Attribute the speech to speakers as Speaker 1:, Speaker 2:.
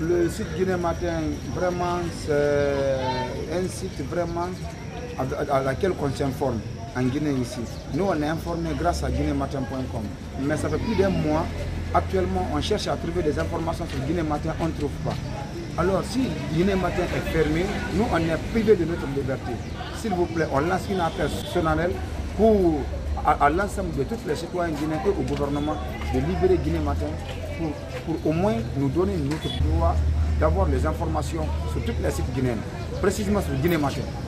Speaker 1: Le site Guinée Matin, vraiment, c'est un site vraiment à laquelle on s'informe en Guinée ici. Nous, on est informés grâce à guinématin.com. Mais ça fait plus d'un mois, actuellement, on cherche à trouver des informations sur Guinée Matin, on ne trouve pas. Alors, si Guinée Matin est fermé, nous, on est privés de notre liberté. S'il vous plaît, on lance une appel solennel pour à l'ensemble de tous les citoyens guinéens et au gouvernement de libérer Guinée Matin pour au moins nous donner notre droit d'avoir les informations sur tous les sites guinéens, précisément sur Guinée Matin.